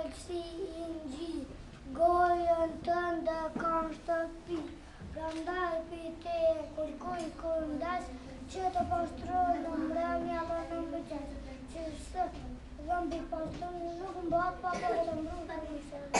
si i ngji, gojën tënde kam shtëpi. Prandaj pite kërkuj këndes, që të pastroj në mbrëmja dhe në mëngjes. Që së dhëmbi pastroj nuk mbat pa të mbrojtur.